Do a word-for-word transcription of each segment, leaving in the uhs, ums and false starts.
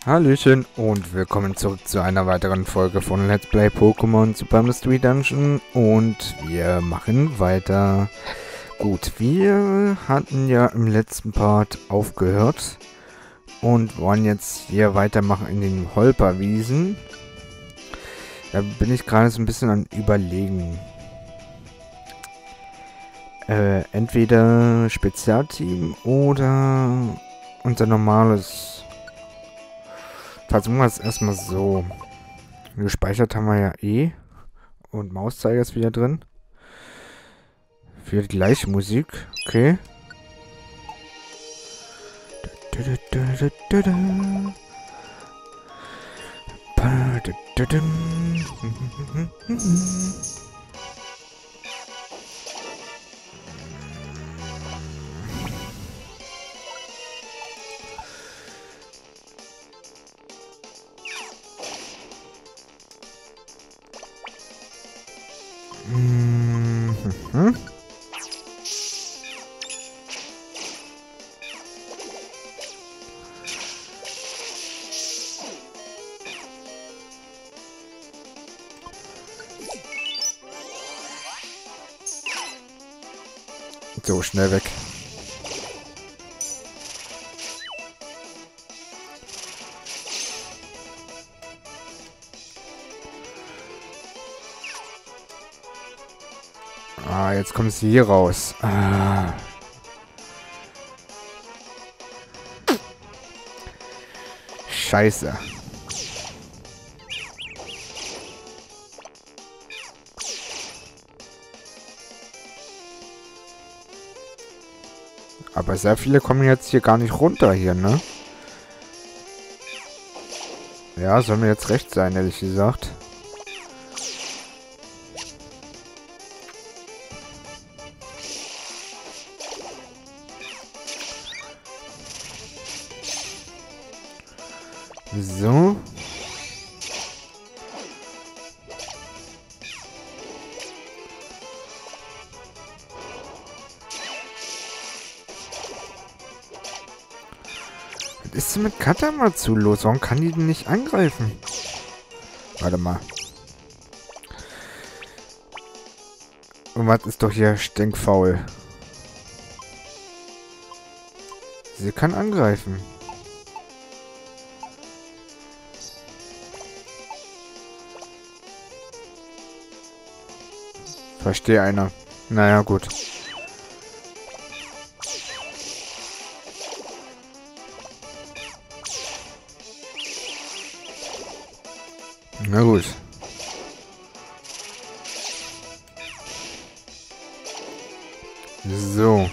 Hallöchen und willkommen zurück zu einer weiteren Folge von Let's Play Pokémon Super Mystery Dungeon und wir machen weiter. Gut, wir hatten ja im letzten Part aufgehört und wollen jetzt hier weitermachen in den Holperwiesen. Da bin ich gerade so ein bisschen am Überlegen. Äh, entweder Spezialteam oder unser normales. Versuchen wir es erstmal so. Gespeichert haben wir ja eh. Und Mauszeiger ist wieder drin. Für die gleiche Musik. Okay. Mhm. So, schnell weg. Ah, jetzt kommt sie hier raus. Ah. Scheiße. Aber sehr viele kommen jetzt hier gar nicht runter hier, ne? Ja, soll mir jetzt recht sein, ehrlich gesagt. So. Was ist denn mit Katamazу los? Warum kann die denn nicht angreifen? Warte mal. Irgendwas ist doch hier stinkfaul. Sie kann angreifen. Verstehe einer. Naja, gut. Na gut. So.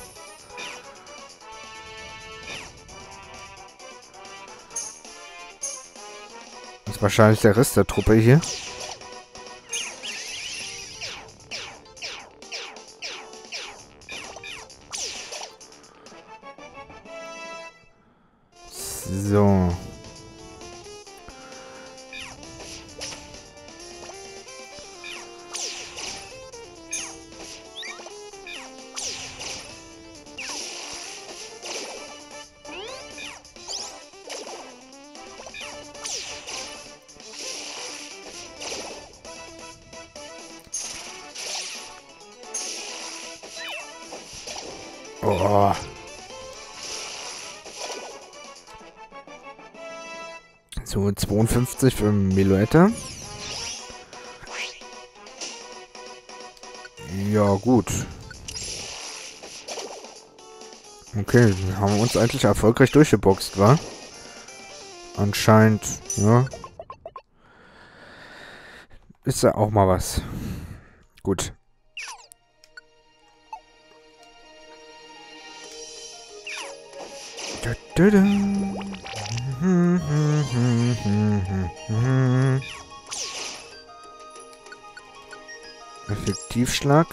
Das ist wahrscheinlich der Rest der Truppe hier. So. Oh. So, zweiundfünfzig für Meloetta. Ja, gut. Okay, wir haben uns eigentlich erfolgreich durchgeboxt, wa? Anscheinend, ja. Ist ja auch mal was. Gut. Da, da, da. Effektivschlag.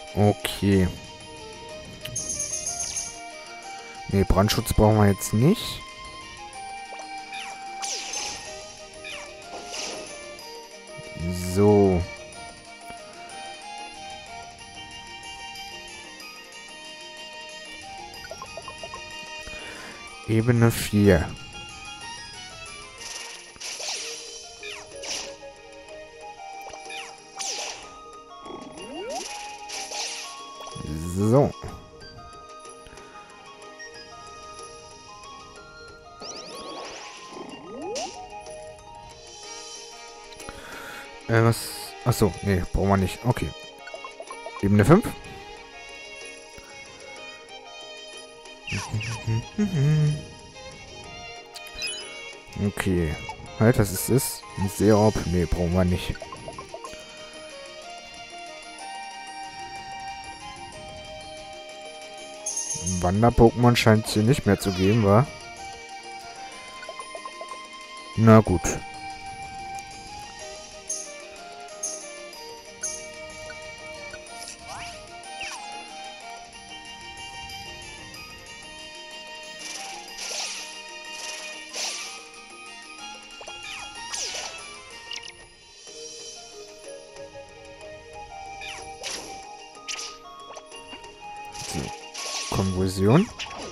Okay. Ne, Brandschutz brauchen wir jetzt nicht. So. Ebene vier. So. Äh, was? Achso, nee, brauchen wir nicht. Okay. Ebene fünf. Okay. Halt, was ist das? Ein Seerob? Nee, brauchen wir nicht. Wander-Pokémon scheint es hier nicht mehr zu geben, wa? Na gut. Konvulsion.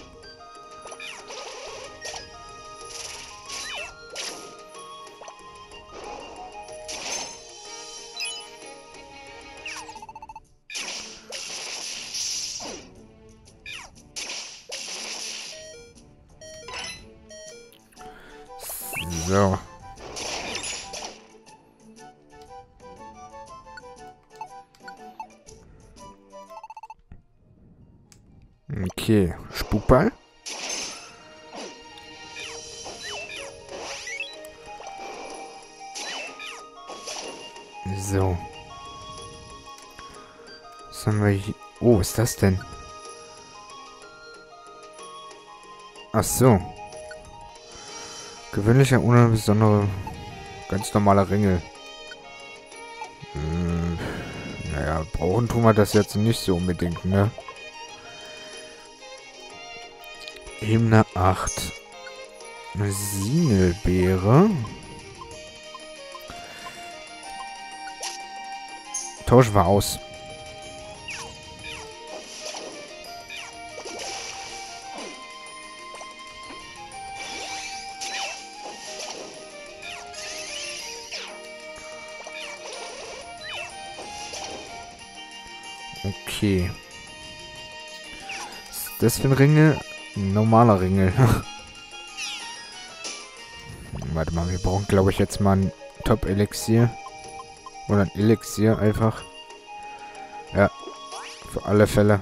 So. Okay, Spukball. So. Was haben wir hier? Oh, was ist das denn? Ach so. Gewöhnlicher, ohne besondere, ganz normaler Ringel. Hm, naja, brauchen tun wir das jetzt nicht so unbedingt, ne? Ebene acht. Eine Sinelbeere. Tauschen wir aus. Okay. Was ist das für ein Ringel? Ein normaler Ringel. Warte mal, wir brauchen, glaube ich, jetzt mal ein Top-Elixier. Oder ein Elixier einfach. Ja, für alle Fälle.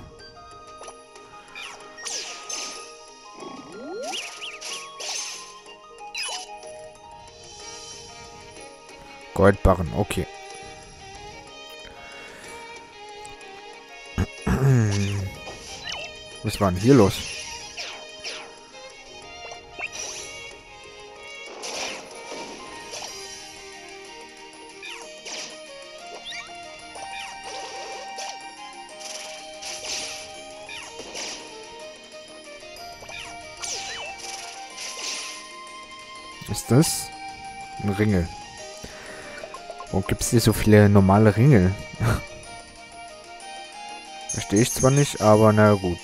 Goldbarren, okay. Was war denn hier los? Ist das ein Ringel? Warum gibt es nicht so viele normale Ringel? Verstehe ich zwar nicht, aber na gut.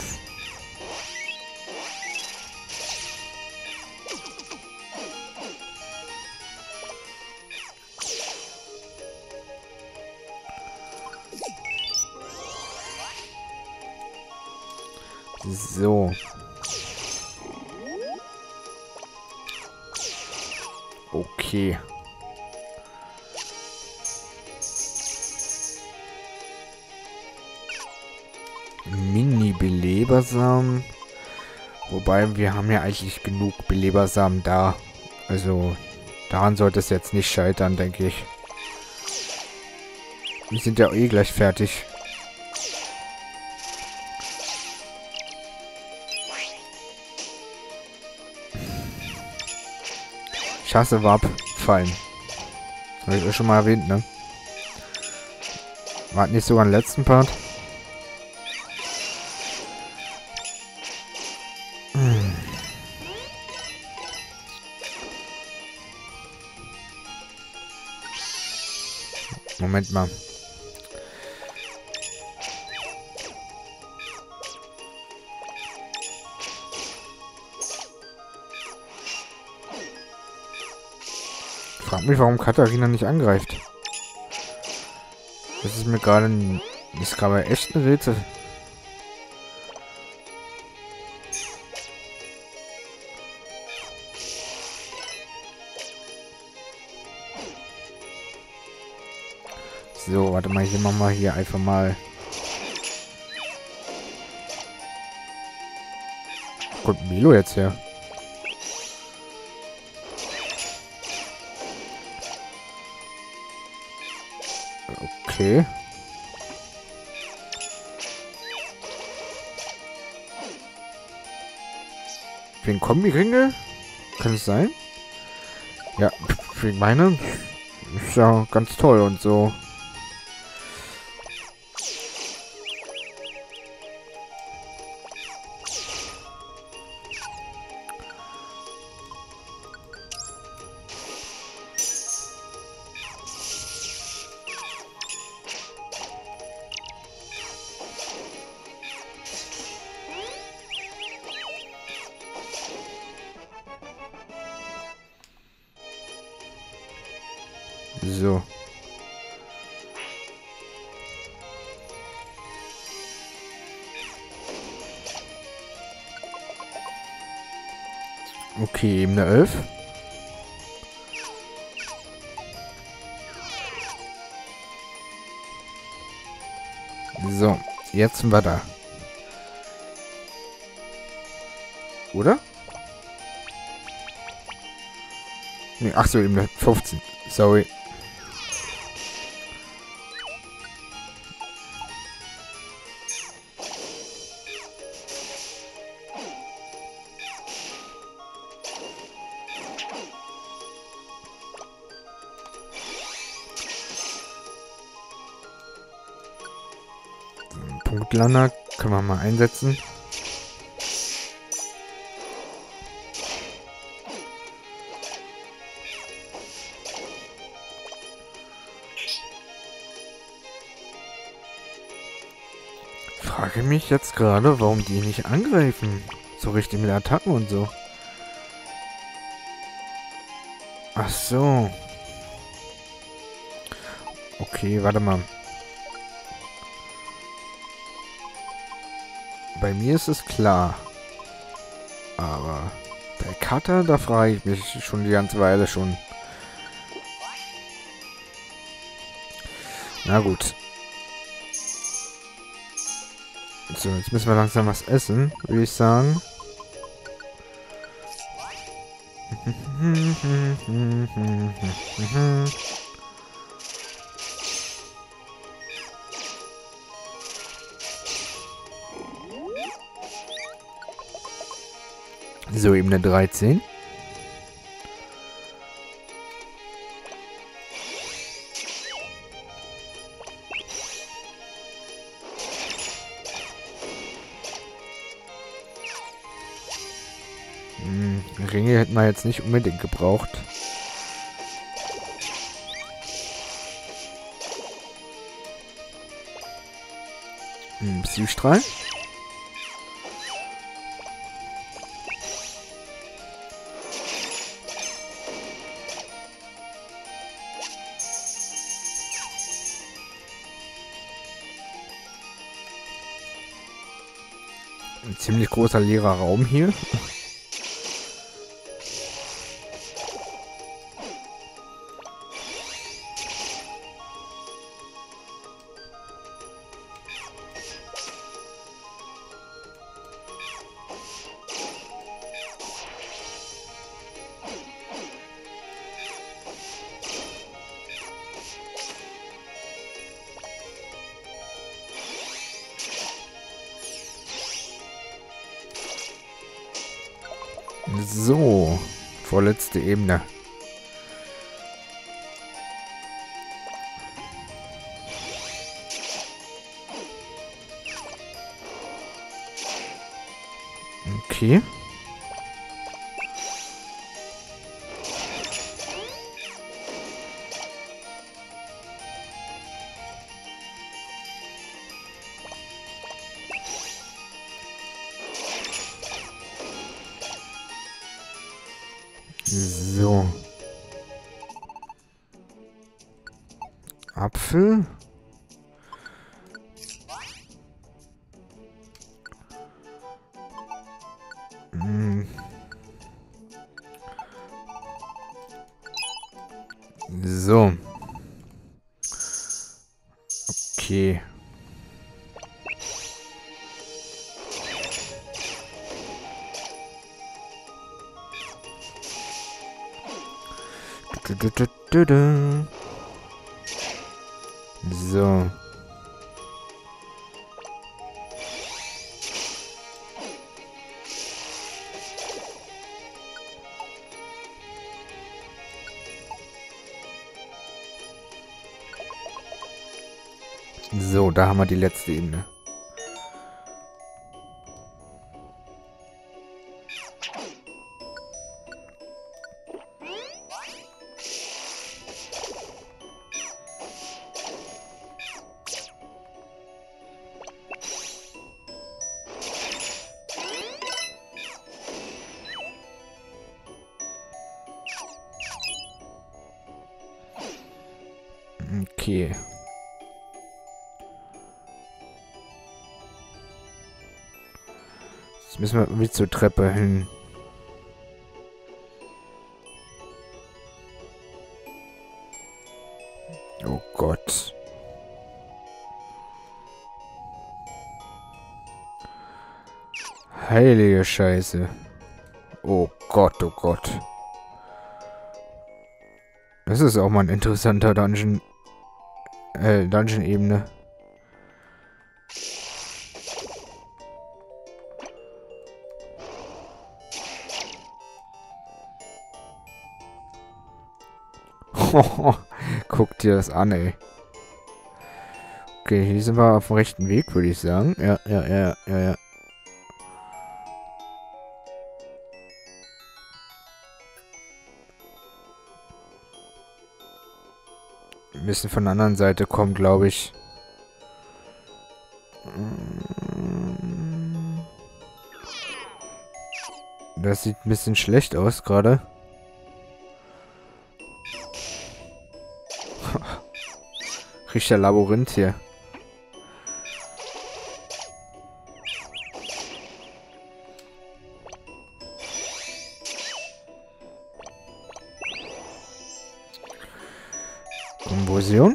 So. Okay. Mini-Belebersamen. Wobei, wir haben ja eigentlich genug Belebersamen da. Also, daran sollte es jetzt nicht scheitern, denke ich. Wir sind ja eh gleich fertig. Ich hasse Warp-Fallen. Habe ich euch schon mal erwähnt, ne? War nicht sogar im letzten Part? Moment mal. Frag mich, warum Katharina nicht angreift. Das ist mir gerade ein... Das ist gerade echt ein Rätsel. So, warte mal, hier machen wir hier einfach mal... Wo kommt Milo jetzt her? Okay. Wegen Kombi-Ringe? Kann es sein? Ja, ich meine, ist ja ganz toll und so. So. Okay, Ebene elf. So, jetzt sind wir da. Oder? Nee, ach so, Ebene fünfzehn. Sorry. Punktlander können wir mal einsetzen. Frage mich jetzt gerade, warum die nicht angreifen. So richtig mit Attacken und so. Ach so. Okay, warte mal. Bei mir ist es klar. Aber bei Kata, da frage ich mich schon die ganze Weile schon. Na gut. So, jetzt müssen wir langsam was essen, würde ich sagen. So, Ebene dreizehn. Hm, Ringe hätten wir jetzt nicht unbedingt gebraucht. Hm, Psystrahl. Ein ziemlich großer leerer Raum hier. So, vorletzte Ebene. Okay. So. Apfel. Hm. So. Okay. So. So, da haben wir die letzte Ebene. Okay. Jetzt müssen wir irgendwie zur Treppe hin. Oh Gott. Heilige Scheiße. Oh Gott, oh Gott. Das ist auch mal ein interessanter Dungeon. Äh, Dungeon-Ebene. Guck dir das an, ey. Okay, hier sind wir auf dem rechten Weg, würde ich sagen. Ja, ja, ja, ja, ja. Wir müssen von der anderen Seite kommen, glaube ich. Das sieht ein bisschen schlecht aus gerade. Richtiger Labyrinth hier. Konversion.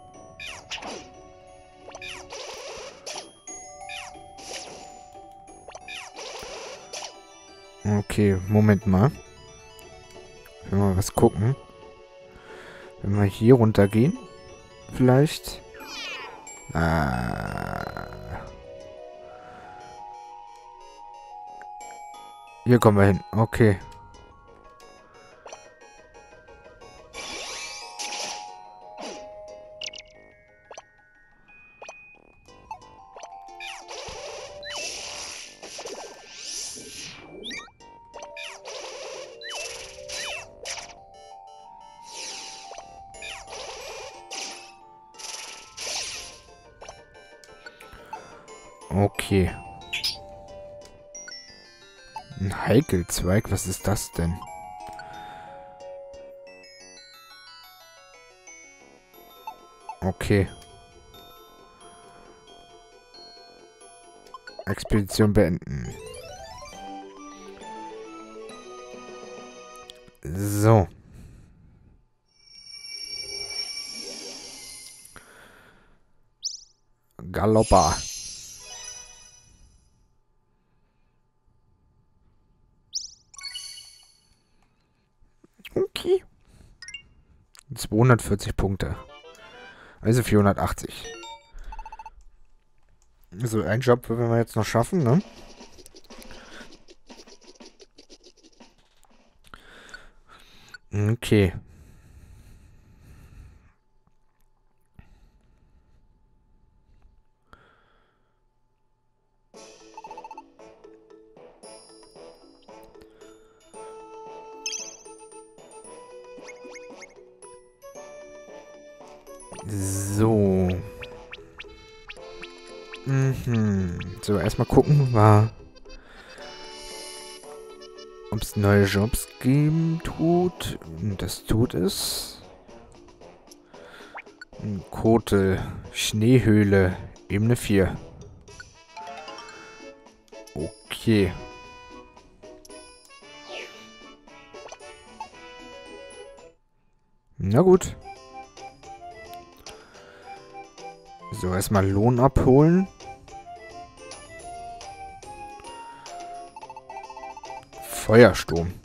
Okay, Moment mal. Wenn wir mal was gucken. Wenn wir hier runtergehen. Vielleicht. Ah. Hier kommen wir hin. Okay. Okay. Ein Heikelzweig, was ist das denn? Okay. Expedition beenden. So. Galoppa. Okay. zweihundertvierzig Punkte. Also vierhundertachtzig. So, ein Job werden wir jetzt noch schaffen, ne? Okay. So. Mhm. So, erstmal gucken, war ob es neue Jobs geben tut. Das tut es. Kotel, Schneehöhle, Ebene vier. Okay. Na gut. So, erstmal Lohn abholen. Feuersturm.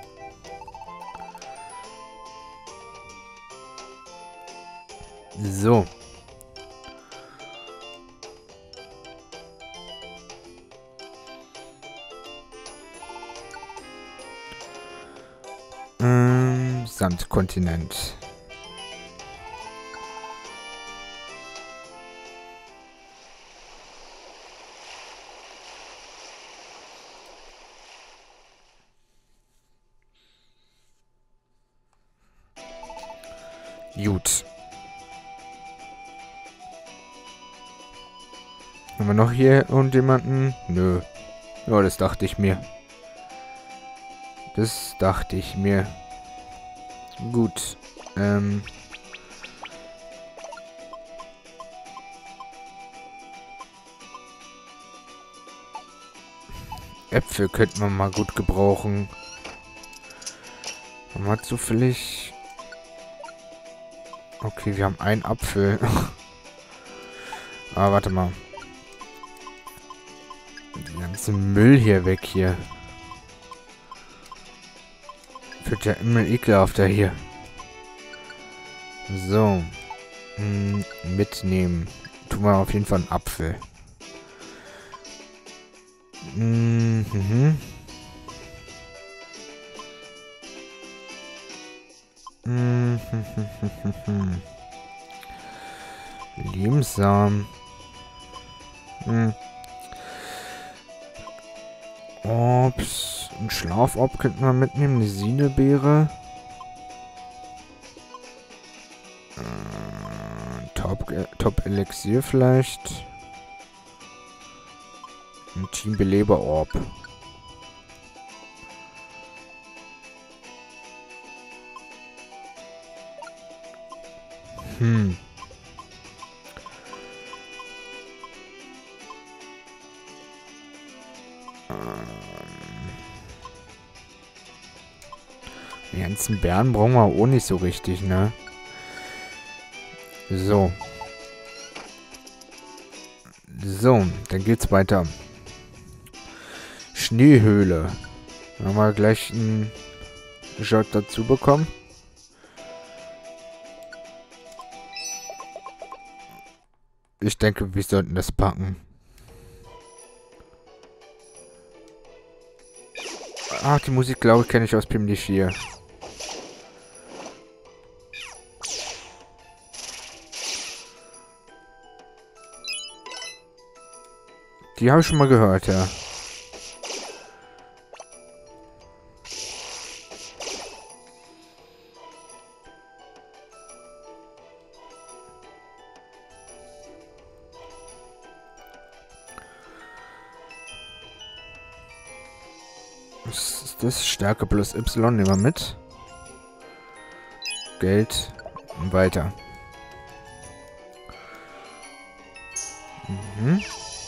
So. Ähm, Sandkontinent. Gut. Haben wir noch hier irgendjemanden? Nö. Ja, das dachte ich mir. Das dachte ich mir. Gut. Ähm. Äpfel könnte man mal gut gebrauchen. Haben wir zufällig... Okay, wir haben einen Apfel. Aber warte mal. Den ganzen Müll hier weg hier. Wird ja immer ekelhafter hier. So. Hm, mitnehmen. Tun wir auf jeden Fall einen Apfel. Mhm. Mhm. Lebenssamen. Hm. Obst. Ein Schlafobst könnten wir mitnehmen. Eine Sinebeere. Äh, Top, äh, Top Elixier vielleicht. Ein Teambeleber-Orb. Hm. Die ganzen Bären brauchen wir auch nicht so richtig, ne? So. So, dann geht's weiter. Schneehöhle. Da haben wir gleich einen Job dazu bekommen. Ich denke, wir sollten das packen. Ach, die Musik, glaube ich, kenne ich aus P M D vier. Die habe ich schon mal gehört, ja. Was ist das? Stärke plus Y nehmen wir mit. Geld. Und weiter. Mhm.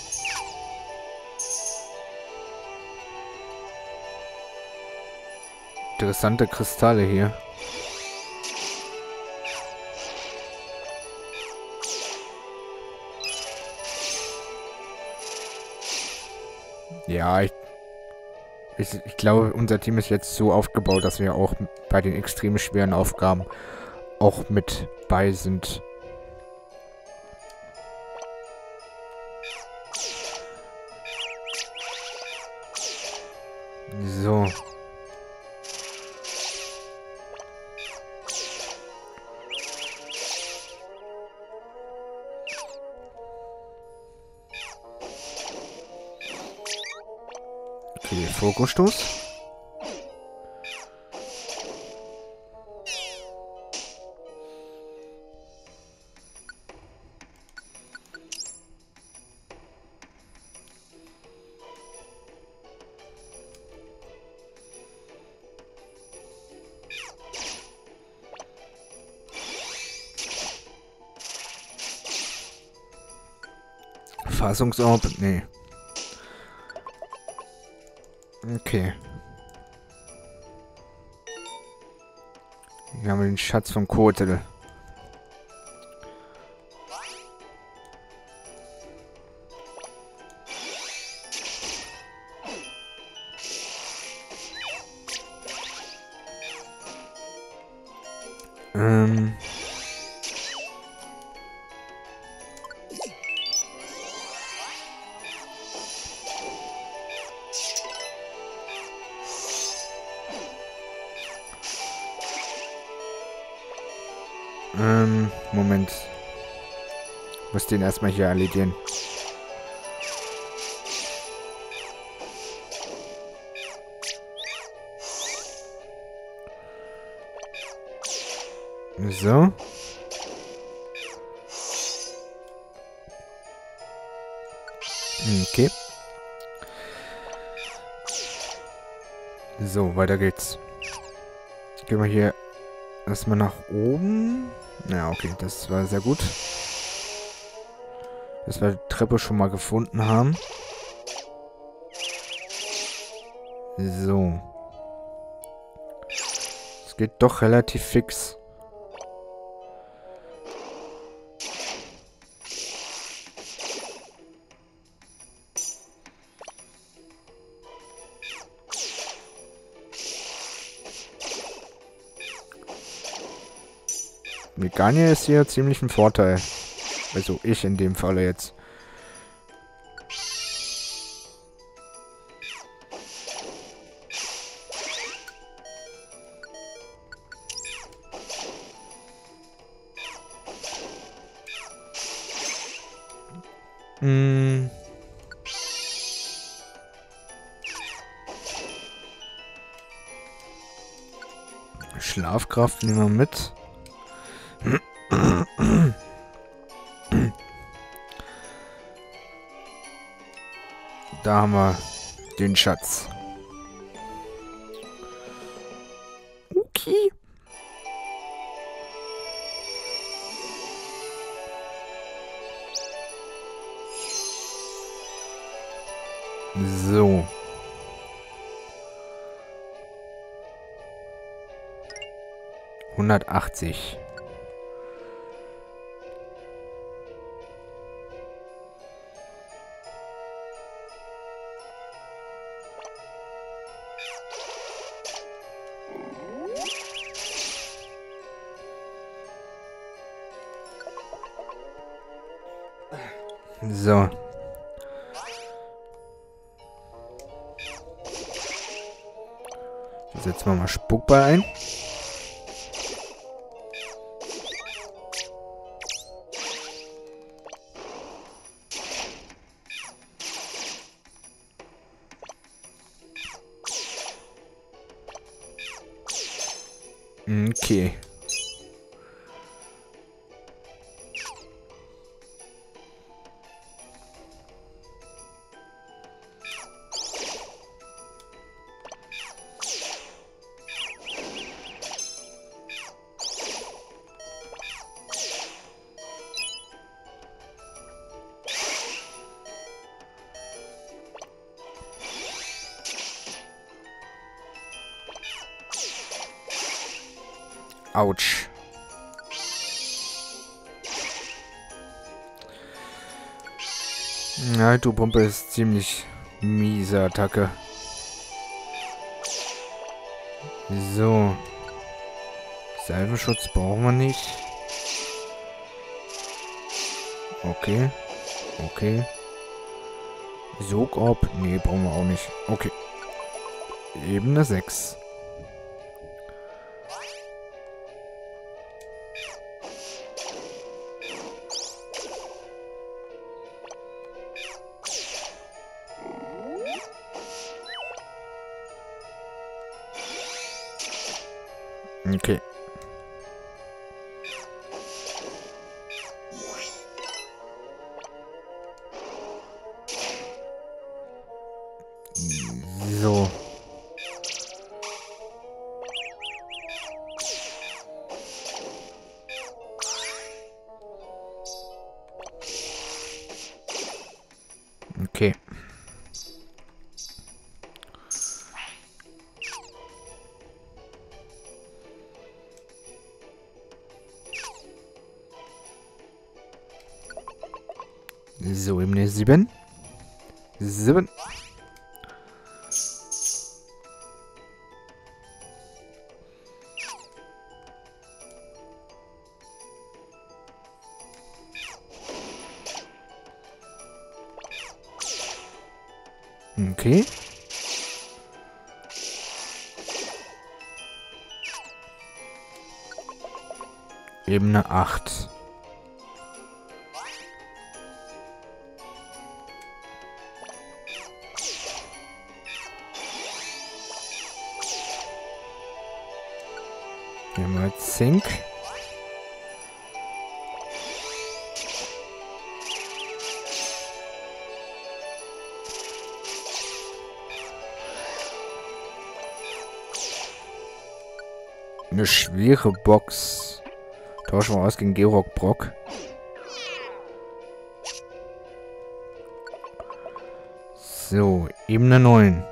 Interessante Kristalle hier. Ja, ich, ich, ich glaube, unser Team ist jetzt so aufgebaut, dass wir auch bei den extrem schweren Aufgaben auch mit bei sind. So. Okay, Fokusstoß. Verfassungsorb? Nee. Okay. Hier haben wir den Schatz vom Kotel. Ähm... Ähm, Moment. Muss den erstmal hier erledigen. So. Okay. So, weiter geht's. Gehen wir hier erstmal nach oben. Ja, okay, das war sehr gut. Dass wir die Treppe schon mal gefunden haben. So. Es geht doch relativ fix. Megania ist hier ziemlich ein Vorteil. Also ich in dem Falle jetzt. Hm. Schlafkraft nehmen wir mit. Da haben wir den Schatz. Okay. So. hundertachtzig. So. Setzen wir mal Spuckball ein. Okay. Autsch. Ja, du Pumpe ist ziemlich miese Attacke. So. Salvenschutz brauchen wir nicht. Okay. Okay. Sogorb? Nee, brauchen wir auch nicht. Okay. Ebene sechs. Okay. So. So, Ebene sieben. sieben. Okay. Ebene acht. Hier haben wir Zink. Eine schwere Box. Tauschen wir aus gegen Georg Brock. So, Ebene neun.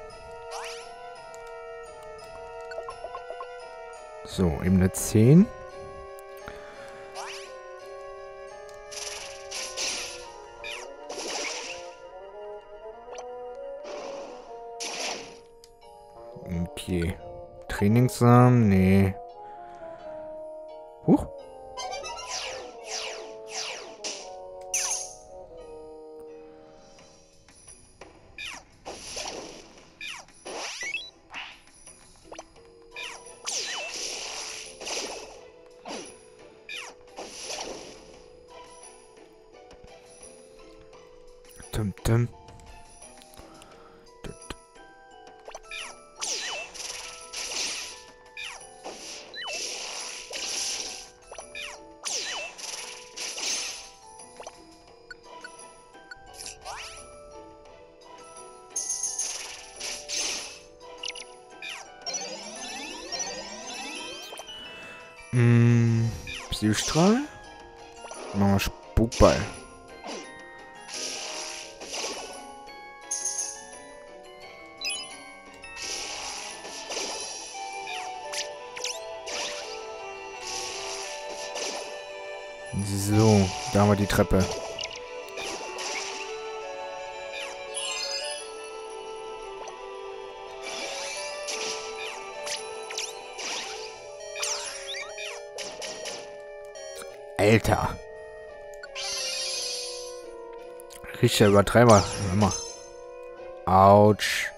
So, Ebene zehn. Okay. Trainingssamen? Nee. Huch. Dum, dum. Hm, Psystrahl? Machen wir Spukball. So, da haben wir die Treppe. Alter. Richtiger Übertreiber. Immer. Autsch.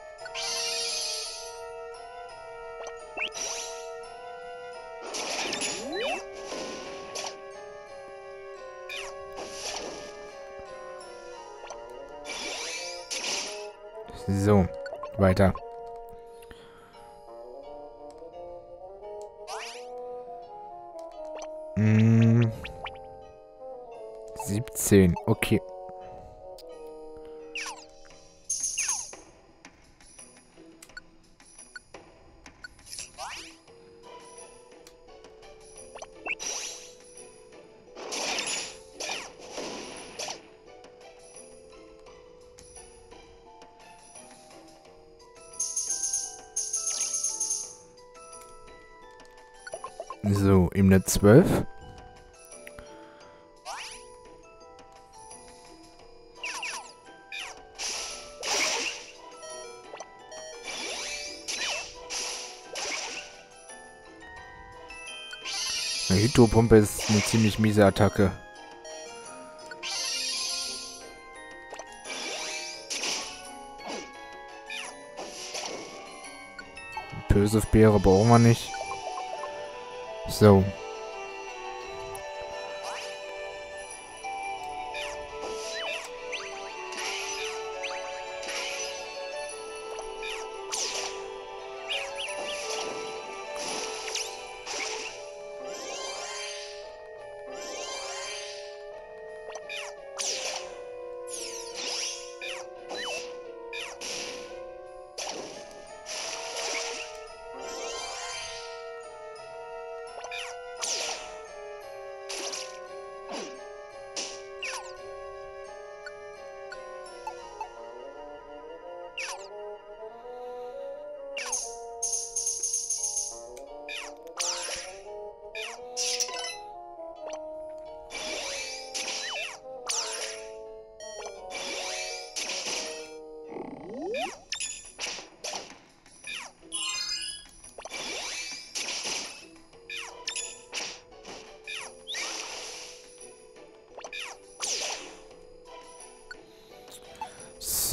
So, weiter. Hm. siebzehn, okay. So, Ebene zwölf. Eine Hydropumpe ist eine ziemlich miese Attacke. Böse-Beere brauchen wir nicht. So.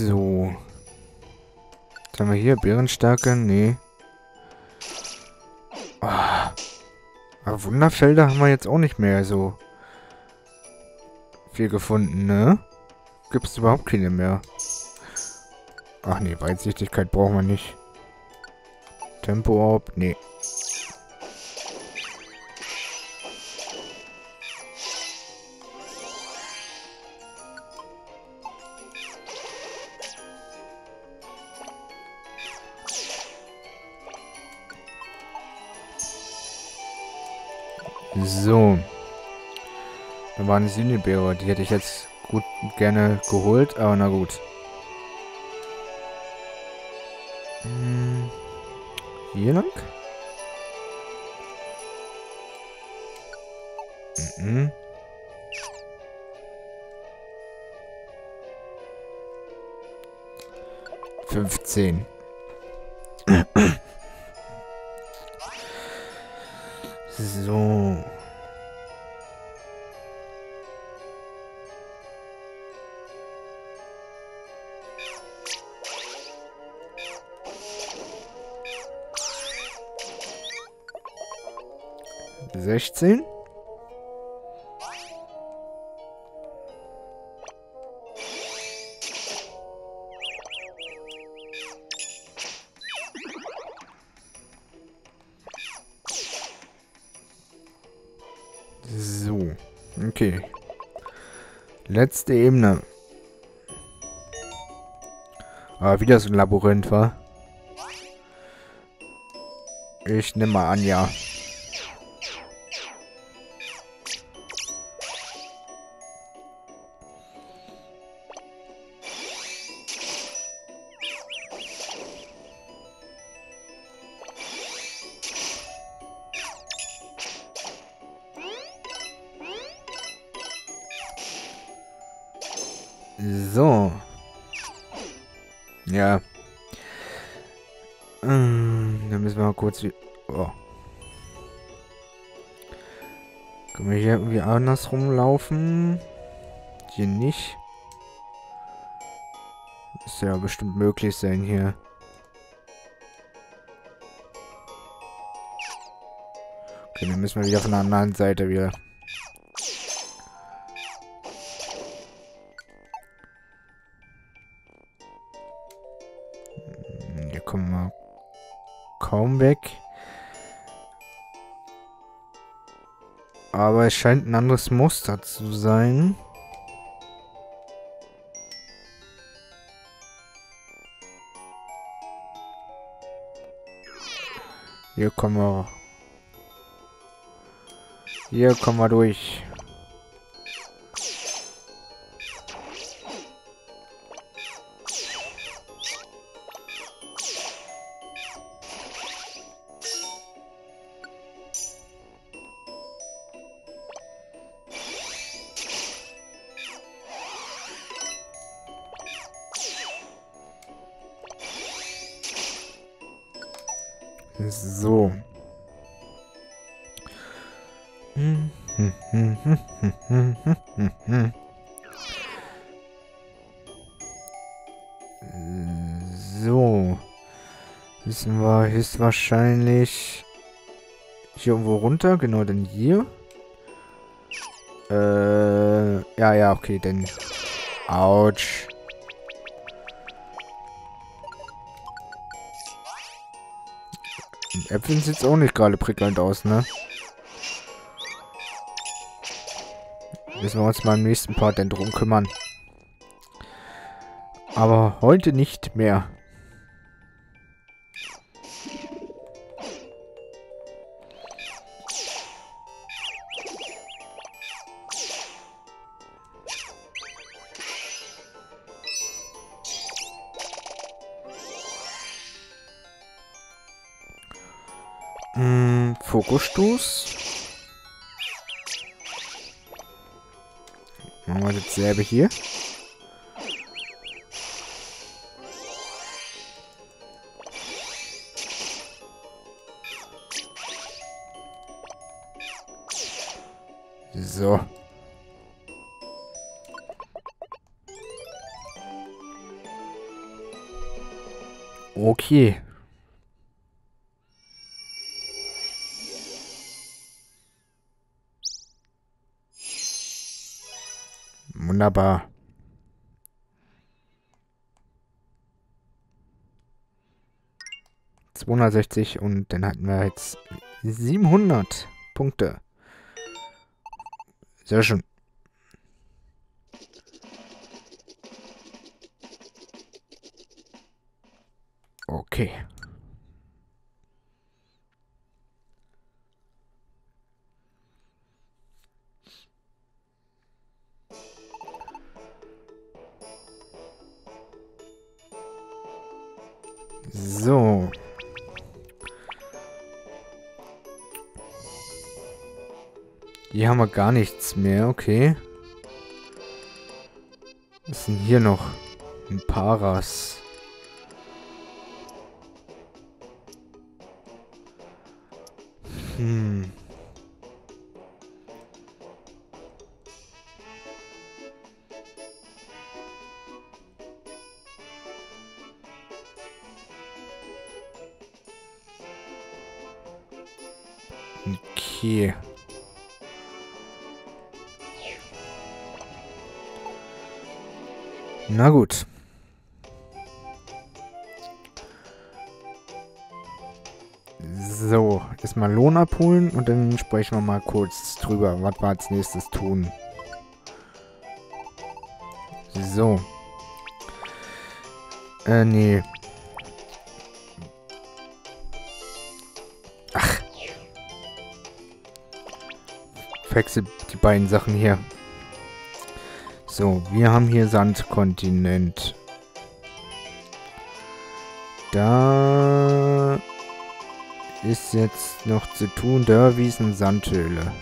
So. Was haben wir hier? Bärenstärke? Nee. Oh. Aber Wunderfelder haben wir jetzt auch nicht mehr so viel gefunden, ne? Gibt es überhaupt keine mehr. Ach nee, Weitsichtigkeit brauchen wir nicht. Tempo-Orb? Nee. So. Da war eine Sinnebeere. Die hätte ich jetzt gut gerne geholt, aber na gut. Hm. Hier lang? Mhm. fünfzehn. So. sechzehn. So. Okay. Letzte Ebene. Aber wieder so ein Labyrinth, war. Ich nehme mal an, ja. So. Ja. Ähm, dann müssen wir mal kurz... Oh. Können wir hier irgendwie andersrum laufen? Hier nicht. Müsste ja bestimmt möglich sein hier. Okay, dann müssen wir wieder von der anderen Seite wieder. Hier kommen wir kaum weg. Aber es scheint ein anderes Muster zu sein. Hier kommen wir. Hier kommen wir durch. So. So. Müssen wir höchstwahrscheinlich hier irgendwo runter. Genau, dann hier. Äh, ja, ja, okay, dann. Autsch. Äpfeln sieht es auch nicht gerade prickelnd aus, ne? Müssen wir uns mal im nächsten Part denn drum kümmern. Aber heute nicht mehr. Hm, Fokusstoß. Machen wir dasselbe hier. So. Okay. Wunderbar. zweihundertsechzig und dann hatten wir jetzt siebenhundert Punkte. Sehr schön. Okay. So. Hier haben wir gar nichts mehr, okay. Was ist denn hier noch? Ein Paras. Hm. Okay. Na gut. So, erstmal Lohn abholen und dann sprechen wir mal kurz drüber, was wir als nächstes tun. So. Äh, nee. Ach. Wechsel die beiden Sachen hier. So, wir haben hier Sandkontinent. Da ist jetzt noch zu tun, Dörrwiesen, Sandhöhle.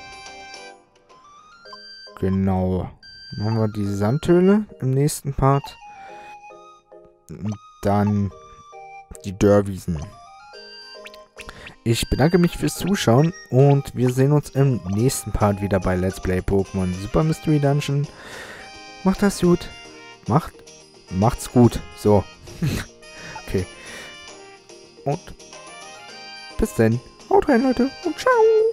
Genau. Machen wir die Sandhöhle im nächsten Part. Und dann die Dörrwiesen. Ich bedanke mich fürs Zuschauen und wir sehen uns im nächsten Part wieder bei Let's Play Pokémon Super Mystery Dungeon. Macht das gut. Macht. Macht's gut. So. Okay. Und bis dann. Haut rein, Leute. Und ciao.